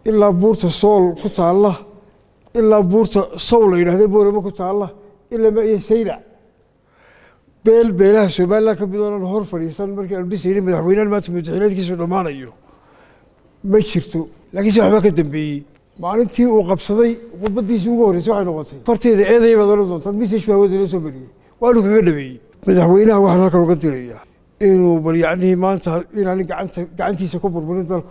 إلا بورتا صول كتا الله إلا بورتا صول هذا بورا ما كتا الله إلا ما يسيلع beelaha Soomaaliland ka bidoon hor fariisan markii albisiin madaxweynaha maanta madaxweynaadkiisa dhamaanayo ma jirto laakiin si waxba ka dambeeyay maalintii uu qabsaday qubadiisa ugu horeysay waxay noqotay farteeda eeday badan doonta message baa wadada soo mariyay waa uu kaga dhabeeyay madaxweynaha waxaan halkan uga dilayaa inuu bal yacni maanta inaan gacantiisa ku burburin dalku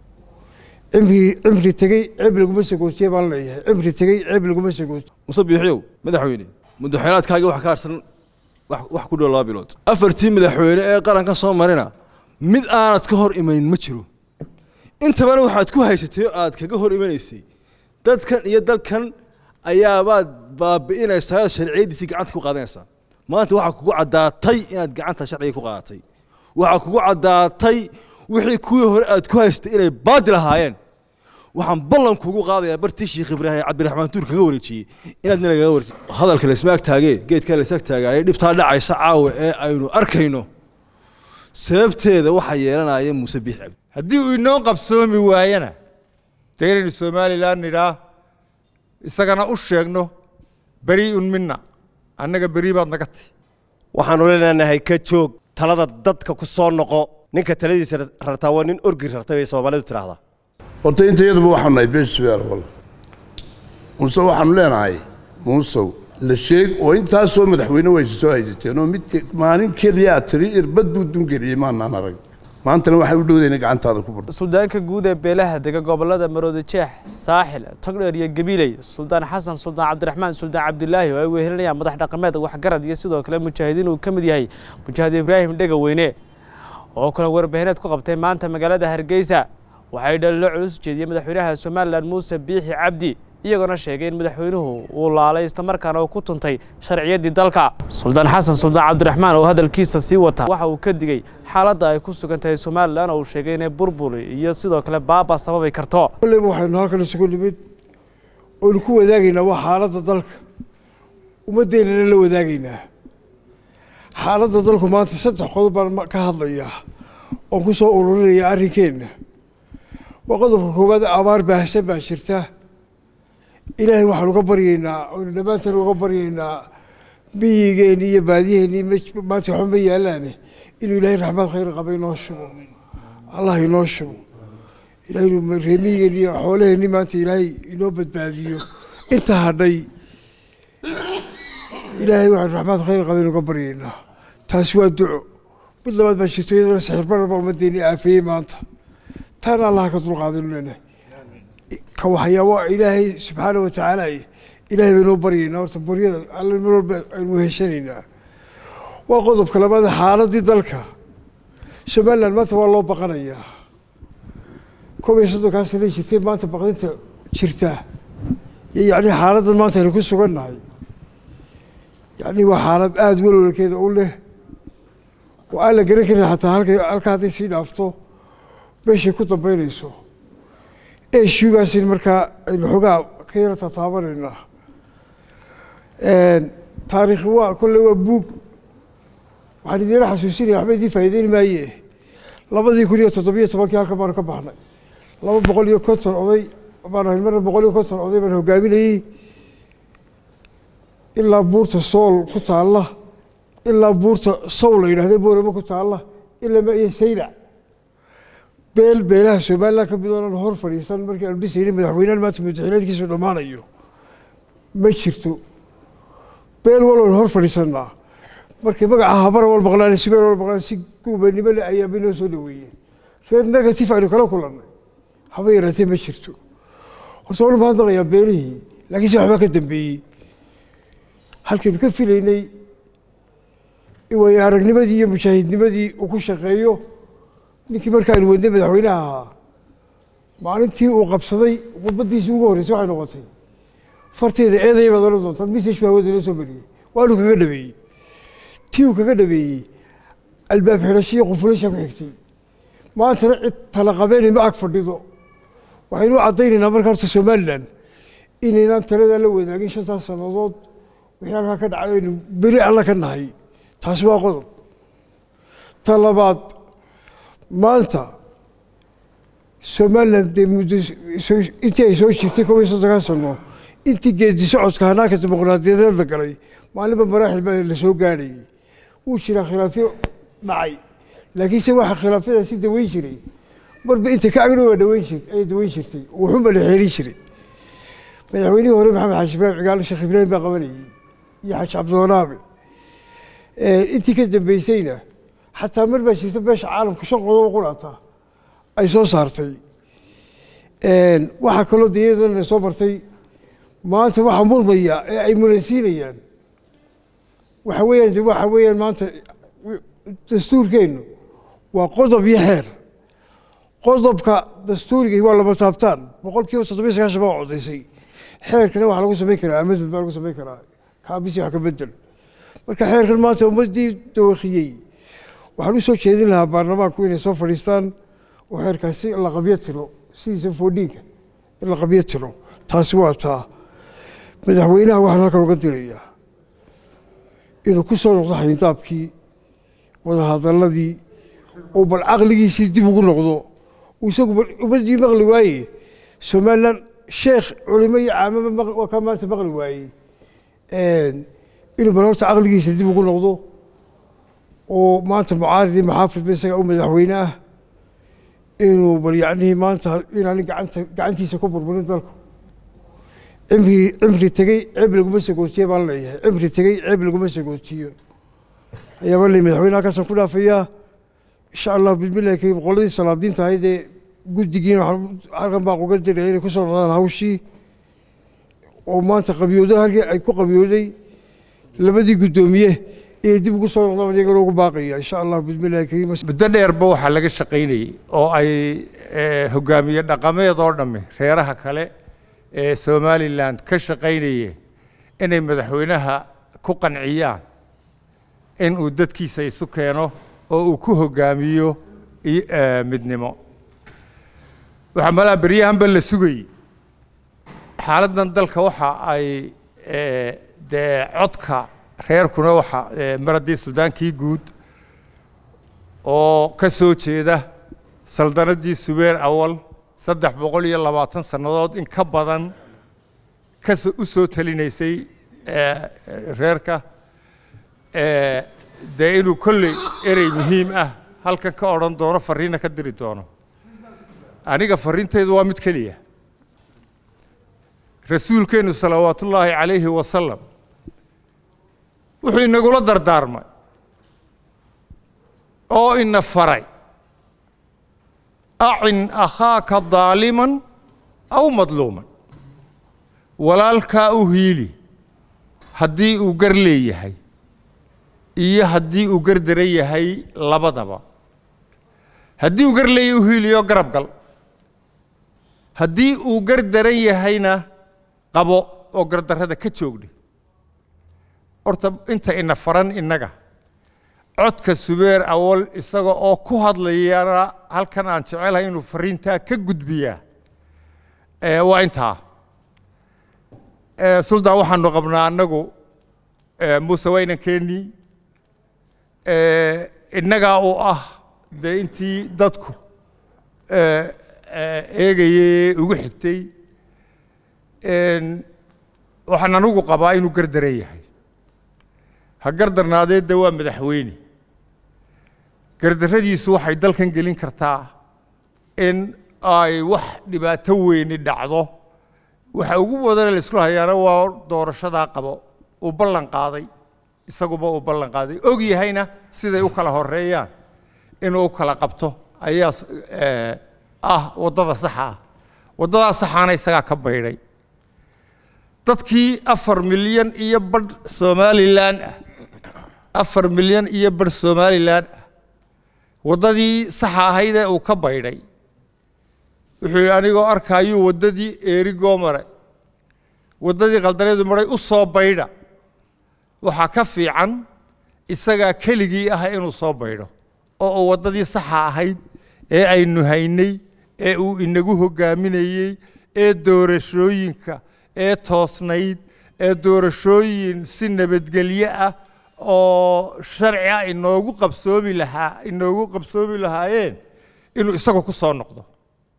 cimri tagay ceeb laguma sagoostay baan leeyahay cimri tagay ceeb laguma sagoostay musabiixyow madaxweyne madaxweynaadkaaga wax ka harsan wax ku dhow 2 bilood afartii madaxweyne ee qaranka soo marina mid aanad ka hor imayn ma jiro intabana waxaad ku haysatay aad kaga hor imanaysay dadkan iyo dalkan ayaabaad baabi'inaysaa sharciyadiisa gacanta ku qaadanaysaa maanta waxa kugu cadaatay inaad gacanta sharciga ku qaadatay waxa kugu cadaatay wixii kuwii hore aad ku haystay inay baadil ahaayeen waxaan ballan kugu qaadayaa bartii Sheekh Ibraahim Cabdiraxmaan Tuur kaga wareejiyay inaad naga wareejiso hadalka la ismaag taagay geedka la ismaag taagay dhibta dhacaysa caawa ee aynu arkayno sababteeda waxa yeelanaya Musabiix haddii uu inoo qabsoomi waayana deerin Soomaaliland nidaa isagana u sheegno bari minna annaga bari baad naga tahay waxaan leenahay ka joog talada dadka ku soo noqo ninka taladiisa rartaa waa nin orgi rartay Soomaalidu tiraahdaa horta intayadu waxaan nahay beesbeer wal muuse waxaan leenahay muuse la sheeg oo inta soo madaxweyne way soo haysateen oo mid maalin kaliya tiri irbad buu dungeliyay maana arag maantana waxay u dhowdeen gacantaada ku burto Suldaanka guud ee beelaha dega gobolada Maroodi Jeex Saaxil Togdheer iyo Gabiley Suldaan Xasan Suldaan Cabdiraxmaan Suldaan Cabdilaahi oo ay wehelinayaan madax dhaqameed wax garad iyo sidoo kale mujaahidiin uu kamid yahay Mujaahid Ibraahim Dhegaweyne oo kala warbaahineed ku qabtay maanta magaalada Hargeysa waxay dhalo culus jeediyay madaxweynaha Soomaaliland Muuse Biixi Cabdi iyaguna sheegay in madaxweynuhu uu laalay isla markaana uu ku tuntay sharciyadii dalka Suldaan Xasan Suldaan Cabdiraxmaan oo hadalkiisa sii wata waxa uu ka digay xaaladda ay ku sugan tahay Soomaaliland oo sheegay in burbur iyo sidoo kale baaba sababay karto kulli waxaynu halkan isugu nimid oo ku wadaagayna waa xaaladda dalka umadeena la wadaagayna xaaladda dalku maanta 3 qodob baan ka hadlayaa oo ku soo ururinaya arrinkeena وقدر كوباد أبار بحسن بشرته إلهي وحلو قبرينا ونبات القبرينا بيجيني بعديه مش ما تحمي يلاني إنه إلهي الرحمن خير قبل نوشمه الله ينوشمه إلهي مرهميني حوله إني ما تلاقي نوبة بعديه أنت هذي إلهي وحده الرحمن خير قبل قبرينا تسوى الدعاء بدل ما بشرته يدرس حربنا بمدينة عافية ما أنت ترى الله كتر قادر لنا كوحيا إلهي سبحانه وتعالى إلهي بنوبرينا ورتبرينا على المرور المهشرين وقضب كلام حالة ذلك شمال ما تولوا بقنية كم يصدق هالسنة شتى ما تبقيت شرته يعني حالة ما تلقوا سجنها يعني وحالة أدول ولا كذا أقول له وقال قرينا حتى هالك سين أفتو بيش كنت بينيسو إيش شو قاسين مركا الحقا كيرة تطابرنا تاريخ هو كل هو بوك وحنا دينا حسوسين يا حبيبي فايدين ما يه لما ذي كلية تطبيق طبعا كذا ما ركبنا لما بقول يكتر قضي أنا المرة بقول يكتر قضي من هو قابل إيه إلا بورت الصول كنت الله إلا بورت صول هذا بورا ما كنت الله إلا ما يسيلع beelaha Soomaaliland ka bidoon hor fariisan markii albisiin madaxweynaha maanta madaxweynaadkiisa dhamaanayo ma jirto beel walba hor fariisanna markii magaca habar wal baqlaan sibeer wal baqlaan si guubanimo la ayaa binoo soo dhaweeyeen reer negative ay kala kulannay haba yaraatee ma jirto horta wal baan daqaya beelihii laakiin waxba ka dambeeyay halkii ka filaynay way aragnimadii iyo mujaahidnimadii uu ku shaqeeyo ninkii markaan wadnay madaxweynaha maalintii uu qabsaday qubadiisa ugu horeysay waxay noqotay farteeda eeday badan doonta message baa wadada soo mariyay waa uu kaga dhabeeyay tii uu kaga dhabeeyay albaab xirashiyo qufulasha ku xigtay maanta cid tala qabeen ma ag fadhido waxaynu cadaynaynaa marka horta Soomaaliland inaynan talada la wadaagin 5 sanadood wixii halka ka dhacay bari alla ka nahay taas waa qodob talabaad maanta Somaliland intii ay soo jirtay 19 sano intii geedi socodka hanaanka dimuqraadiyadeed la galay maalinba maraaxil baa la soo gaadhay uu jira khilaafyo dhacay laakiin se waxa khilaafyada si daweyn jiray marba inta ka agdhow daweyn jirtay wuxuu ma la xeerin jiray madaxweynihii hore maxamed xaaji ibraahim cigaal sheekh ibraahim baa qabanayay iyo xaaji cabdiwanaabe intii ka dambeysayna xataa mar baa jirta beesha caalamka 5 qodob ku dhaataa ay soo saartay waxa kaloo diyadana soo martay maanta waxa murmaya ee ay muransiinayaan waxa weeyaan maanta dastuurkeenu waa qodob iyo xeer qodobka dastuuriga waa laba taabtaan 7% baa codaysay xeerkana waxa lagu sameyn karaa amad baa lagu sameyn karaa kaabisi wax ka bedel marka xeerkan maanta ummadii dookhiyay waxaan u soo jeedin lahaa baarlamaanku inay soo fadhiistaan oo xeerkaasi la qabiyo tiro sidiisa foodhiinka in la qabiyo tiro taasi waa taa madaxweynaha waxaan halkan uga dirayaa inuu ku soo noqdo xayndaabkii wadahadaladii oo bal caqligiisii dib ugu noqdo isagu ummadii maqli waaye Somaliland sheekh culimo iyo caamaba waa ka maanta maqli waaye inuu bal horta caqligiisa dib ugu noqdo oo maanta mucaaridii maxaafid ba isaga u madaxweyne ah inuu bal yacnii maanta inaan gacantiisa ku burburin dalku cimri tegey ceeb laguma sagootiye baan leeyahay cimri tegey ceeb laguma sagootiyo ayaaba leeyahay madaxweyne halkaasaan ku dhaafayaa insha allah bismillahi kariim qoladii salaadiinta ahayd ee guddigiina halkan baa uga diraya inay ku soo noqdaan hawshii oo maanta qabiyoodo halkii ay ku qabiyooday labadii guddoomiye ee dib ugu soo noqdaan iyagana ugu baaqaya insha allah bismillahi kariim muddo dheerba waxaa laga shaqaynayay oo ay hogaamiye dhaqameed oo dhamme reeraha kale ee Somaliland ka shaqaynayay inay madaxweynaha ku qanciyaan in uu dadkiisa isu keeno oo uu ku hogaamiyo midnimo waxa mala bariyahanba la sugay xaaladdan dalka waxa ay codka reerkuna waxa maradii Suudaankii guud oo ka soo jeeda saldanadii Subeer awal 320 sanadood in ka badan ka soo talinaysay reerka inuu kolley erey muhiim ah halkan ka odhan doono fariina ka diri doono aniga fariinteedu waa mid keliya rasuulkeenu salawaatullaahi calayhi wasallam wuxuu inagula dardaarmay oo ina faray acin akhaaka daaliman aw madluuman walaalkaa u hiili haddii uu gar leeyahay iyo haddii uu gar daran yahay labadaba haddii uu gar leeyahay u hiiliyo garab gal haddii uu gar daran yahayna qabo oo gardarrada ka joogdhe horta inta ina faran innaga codka Subeer awal isaga oo ku hadlayana halkan aan jecelahay inuu fariintaa ka gudbiyaa waa intaa suldaan waxaanu qabnaa annagu muuse waynankeenii innagaa uu ah dee intii dadku eegayay ugu xigtay waxaan anugu qabaa inuu gardaran yahay ha gardarnaadee de waa madaxweyne gardarradiisu waxay dalkan gelin kartaa in ay wax dhibaato weyni dhacdo waxa ugu badan la isku hayaana waa doorashadaa qabo uu ballan qaaday isaguba uu ballan qaaday og yahayna siday u kala horeeyaan inuu u kala qabto ayaa waddada saxa ah waddadaa saxaana isagaa ka baydhay dadkii 4 milyan iyo badh Somaliland ah 4 milyan iyo badh Somaliland ah waddadii saxa ahayd ee uu ka baydhay wuxuu anigoo arkaayo waddadii Eerigo maray waddadii qaldaneedu maray u soo baydha waxa ka fiican isaga keligii ah inuu soo baydho oo waddadii saxa ahayd ee aynu haynay ee uu inagu hogaaminayay ee doorashooyinka ee toosnayd ee doorashooyin si nabadgelyo ah oo sharci ah inoogu qabsoomi lahaayeen inuu isagu ku soo noqdo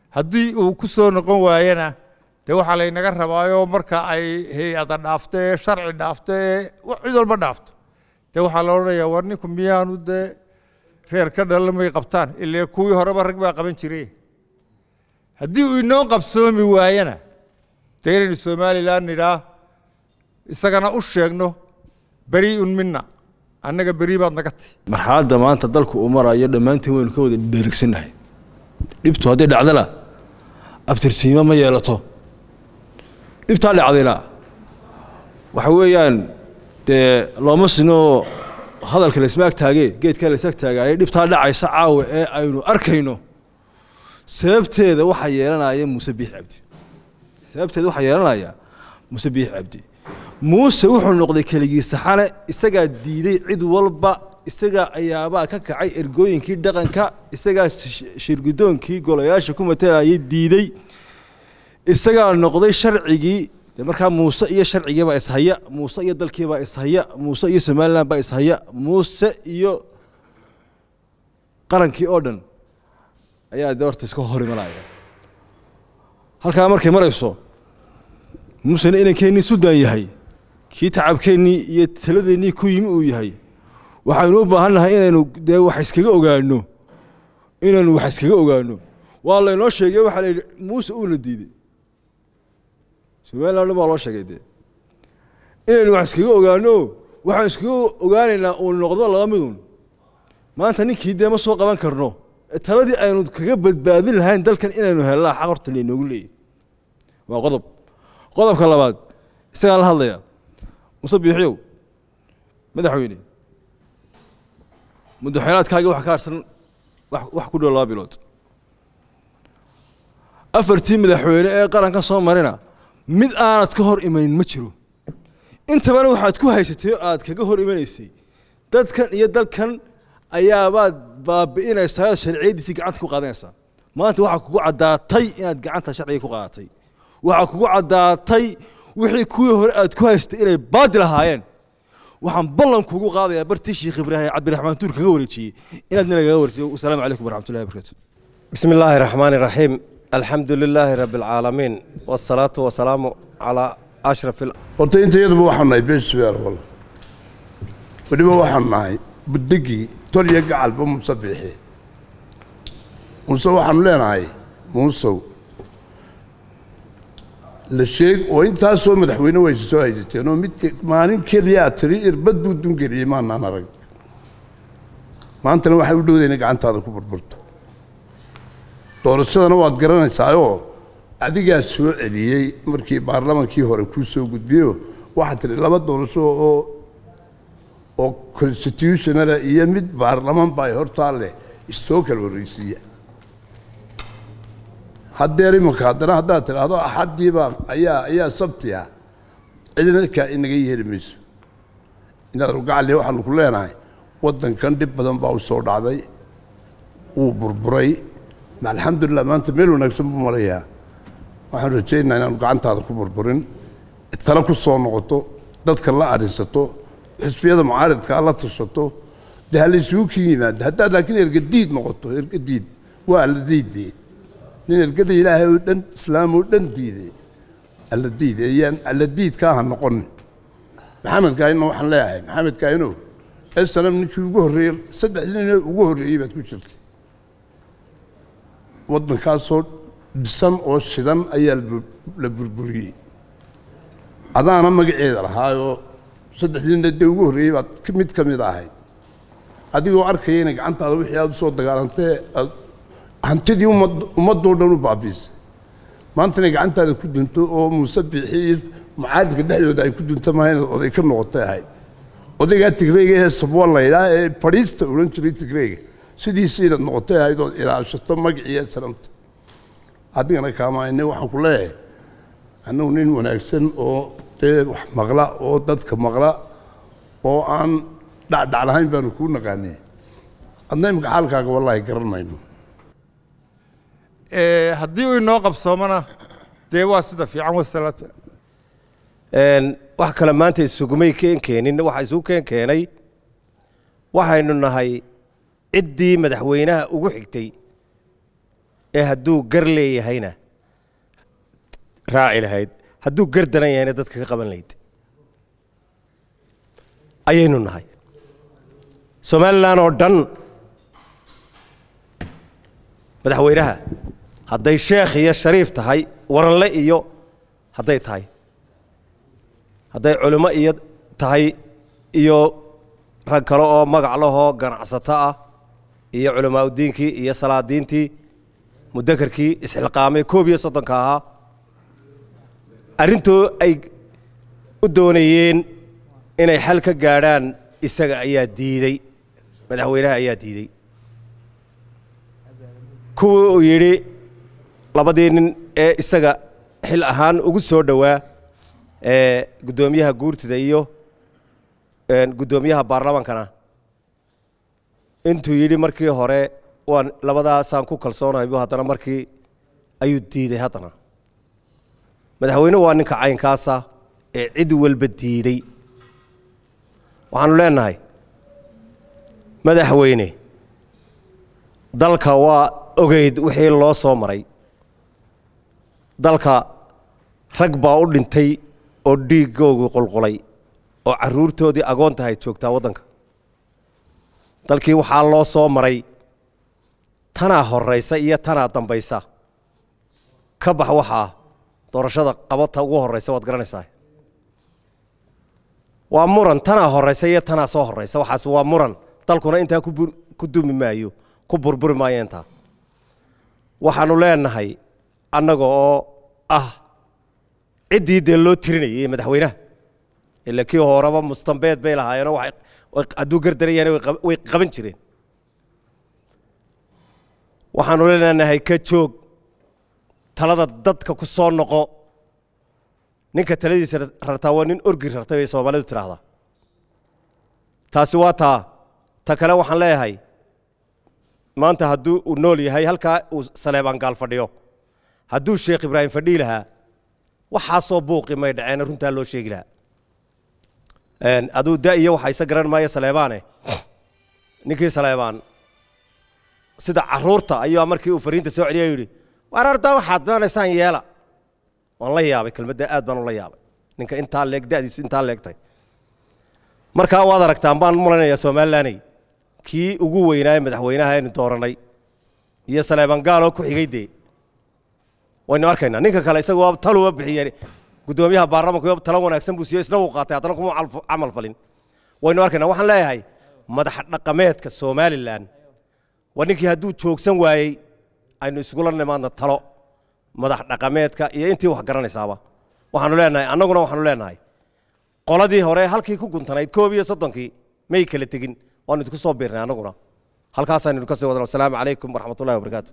haddii uu ku soo noqon waayana dee waxaa laynaga rabaayo marka ay hay-ada dhaaftee sharci dhaaftee cid walba dhaafto dee waxaa la odhanayaa war ninku miyaanu dee reer ka dhalamay qabtaan ilaa kuwii horeba rag baa qaban jiray haddii uu inoo qabsoomi waayana dee inaynu somalilan nidhaa isagana u sheegno beri'un minna annaga beri baad naga tahay marxaladda maanta dalku uu marayo dhammaantiin waynu ka wada dheregsannahay dhibtu hadday dhacdana abtirsiimo ma yeelato dhibtaa dhacdayna waxa weeyaan dee looma sino hadalka laisma agtaagee geedkaa laisag taagaaye dhibtaa dhacaysa caawa ee aynu arkayno sababteeda waxaa yeelanaya muuse biix cabdi sababteeda waxaa yeelanaya muuse biix cabdi muuse wuxuu noqday keligii saxane isagaa diiday cid walba isagaa ayaabaa ka kacay ergooyinkii dhaqanka isagaa shirgudoonkii golayaasha ku matalayay diiday isagaa noqday sharcigii markaa muuse iyo sharcigiibaa ishaya muuse iyo dalkiibaa ishaya muuse iyo somalilan baa ishaya muuse iyo qarankii oo dhan ayaa de horta iska hor imanaya halkaa markay marayso muusena inankeenii suldaan yahay kii tacabkeennii iyo taladeennii ku yimi uu yahay waxaynu u baahan nahay inaynu dee wax iskaga ogaano waa laynoo sheegay waxaa la yidhi muuse uuna diiday somalilan baa loo sheegay dee inaynu wax iskaga ogaano waxaan iskaga ogaanaynaa uu noqdo laba midun maanta ninkii dee ma soo qaban karno taladii aynu kaga badbaadin lahayn dalkan inaynu helnaa xaq horta laynoogu leeyahy waa qodobka labaad isagaan la hadlayaa muuse biixiyow madaxweyne muddaxeelaadkaagii waxa ka harsan wax ku dhow 2 bilood afartii madaxweyne ee qaranka soo marina mid aanad ka hor imanin ma jiro intabana waxaad ku haysatay oo aad kaga hor imanaysay dadkan iyo dalkan ayaabaad baabi'inaysaa sharciyadiisii gacanta ku qaadanaysaa maanta waxaa kugu caddaatay inaad gacanta sharciga ku qaadatay waxaa kugu caddaatay wixii kuwii hore aad ku haystay inay baadil ahaayeen waxaan ballan kugu qaadayaa bartii sheekh ibraahim cabdiraxmaan tuur kaga wareejiyey inaad nalaga wareejiyo wasalaamu calaykum waraxmatullahi wabarakaatu بسم الله الرحمن الرحيم الحمد لله رب العالمين والصلاة والسلام على أشرف horta intayaduba waxaan nahay beesbeer wal waliba waxaan nahay buddigii tol iyo gacalba muuse biixi muuse waxaanu leenahay muusow la sheeg oo intaasoo madaxweyne waysa soo haysateen oo mid maalin keliya aad tiri irbad buu dungeliyey maanaan arag maantana waxay u dhowdayna gacantaada ku burburto doorashadana waad garanaysaayoo adigaa soo celiyey markii baarlamaankii hore kuu soo gudbiyo waxaad tiri 2 doorasho oo constitutional iyo mid baarlamaan baa hortaa leh isoo kala horreysiiya haddeer imanka haddana haddaad tidhaahdo axaddiiba ayaa sabtiya cidina kaa inaga yeeli mayso inaad rugacali waxaanu ku leenahay waddankan dhib badan baa u soo dhacday wuu burburay alxamdulilah maanta meel wanaagsan buu marayaa waxaan rajaynayaa inaanu gacantaada ku burburin tala ku soo noqoto dadka la arinsato xisbiyada mucaaridka la tashato dee hala isugu kin yimaado haddaad laakiin ergadiid noqoto ergadiid waa la diidee nin ergada ilaahay oo dhan islaam oo dhan diiday alla diidayaan alla diidka ha noqon maxamed kaayno waxaan leeyahay maxamed kaayno asalaam ninkii ugu horreeyay 3 nin ugu horreeyay baad ku jirtay waddankaasoo dhisan oo shidan ayaa la burburiyey adaana magaceeda lahaayoo 3 nin dee ugu horreeyay baad mid ka mid ahayd adigoo arkaya inay gacantaada wixii aad u soo dagaalantay hantidii ummadoo dhan u baabiisay maanta inay gacantaada ku dunto oo muuse biixi mucaaridka dhexdooda ay ku dunto maaha inaad oday ka noqotay ahayd odaygaa tigreega ee sabwa laydhaa ee fadhiista odhan jiray tigreega sidiisii inaad noqotay ahayd ood ilaashato magaciiyo sanamta adigana kaamaayne waxaan ku leeyahay annagu nin wanaagsan oo dee wax maqla oo dadka maqla oo aan dhacdhac lahayn baanu kuu naqaanay adna imika xaalkaaga wallaahi garan mayno haddii uu inoo qabsoomana dee waa sida fiican wasalaata wax kale maanta isugumay keenkeenin waxa isugu keenkeenay waxaynu nahay ciddii madaxweynaha ugu xigtay hadduu gar leeyahayna raaci lahayd hadduu gar daran yahayna dadka ka qaban lahayd ayaynu nahay Somaliland oo dhan madaxweynaha hadday sheekh iyo shariif tahay waranle iyo hadday tahay hadday culimo iyo tahay iyo rag kale oo magac lahoo ganacsato ah iyo culamaa diinkii iyo salaadiintii mudakarkii isxilqaamay 31 ahaa arintoo ay u doonayeen inay xal ka gaaraan isaga ayaa diiday madaxweynaha ayaa diiday kuwa uu yiri labadii nin ee isaga xil ahaan ugu soo dhawaa gudoomiyaha guurtida iyo gudoomiyaha baarlamaankana intuu yiri markii hore waan labadaasaan ku kalsoonahay haddana markii ayuu diiday haddana madaxweynuhu waa ninka caynkaasa ee cid walba diiday waxaanu leenahay madaxweyne dalka waa ogeyd wixii loo soo maray dalka rag baa u dhintay oo dhiigoogu qulqulay oo caruurtoodii agoon tahay joogtaa waddanka dalkii waxaa loo soo maray tanaa horeysa iyo tanaa dambaysa ka bax waxaa doorashada qabata ugu horeysa waad garanaysaa waa muran tanaa horeysa iyo tanaa soo horeysa waxaas waa muran dalkuna intaa ku dumi maayo ku burburi maayo intaa waxaanu leenahay annaga oo ciddii dee loo tirinayay madaxweynaha ila kii horeba mustambeed bay lahaayeen hadduu gardarayaan way qaban jireen waxaanu leenahay ka joog talada dadka ku soo noqo ninka taladiisa rartaa waa nin orgi rartay bay Soomaalidu tiraahdaa taasi waa ta kale waxaan leeyahay maanta hadduu uu nool yahay halkaa uu Saleebaan gaal fadhiyo hadduu Sheekh Ibraahim fadhi lahaa waxaa soo buuqi may dhaceen runtaa loo sheegi lahaa aduu daa'iyo waxa isa garan maayo Saleebaane ninkii Saleebaan sida caruurta ayuu markii uu fariinta soo celiyay yiri wararta waxaad doonaysaan yeela waan la yaabay kelmadda aad baan u la yaabay ninka inta leeg daadiisu inta leegtay marka waad aragtaan baan mulanayaa Soomaaliland kii ugu weynaay madaxweynaha aynu dooranay iyo Saleebaan gaal oo ku xigayday waynu arkaynaa ninka kale isagoo talo u bixiyay gudoomiyaha baarlamaanka talo wanaagsan buu siiyay isna uu qaatay haddana kuma amal falin waynu arkaynaa waxaan leeyahay madax dhaqameedka Soomaaliland waninkii hadduu joogsan waayay aynu isugula nimaadna talo madax dhaqameedka iyo intii wax garanaysaaba waxaanu leenahay annaguna waxaanu leenahay qoladii hore halkii ku guntanayd 31 may kala tegin waanu idinku soo biirnay annaguna halkaas aynu ka soo wadano assalaamu calaykum waraxmatullaahi wabarakaatuh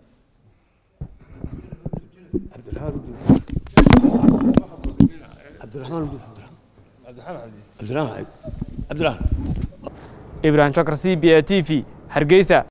Ibrahim Chakr CBA TV Hargeysa